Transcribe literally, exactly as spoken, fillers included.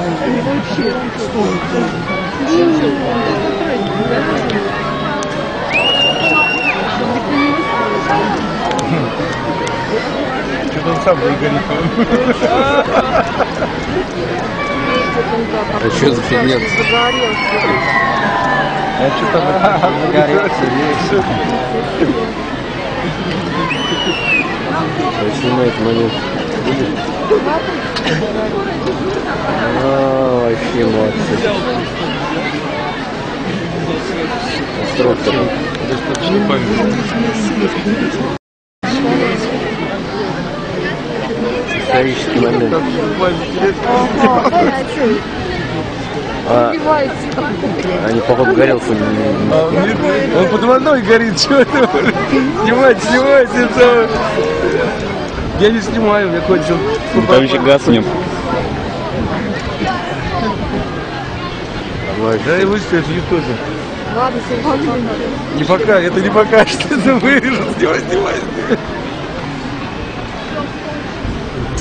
Что-то он сам не горит. А что за фигня? А что-то загорелся весь. Снимает момент. А, вообще молодцы. Конструктор. достаточно памятный. Исторический момент. А, они, походу, горелку не... Он под водой горит, что это? Снимать, снимать, это... Я не снимаю, я кончил. Там еще газ в нем. Да и выставишь в ютубе. Ладно, сегодня. Не пока, это не пока, что это вырежу. Снимай, снимай.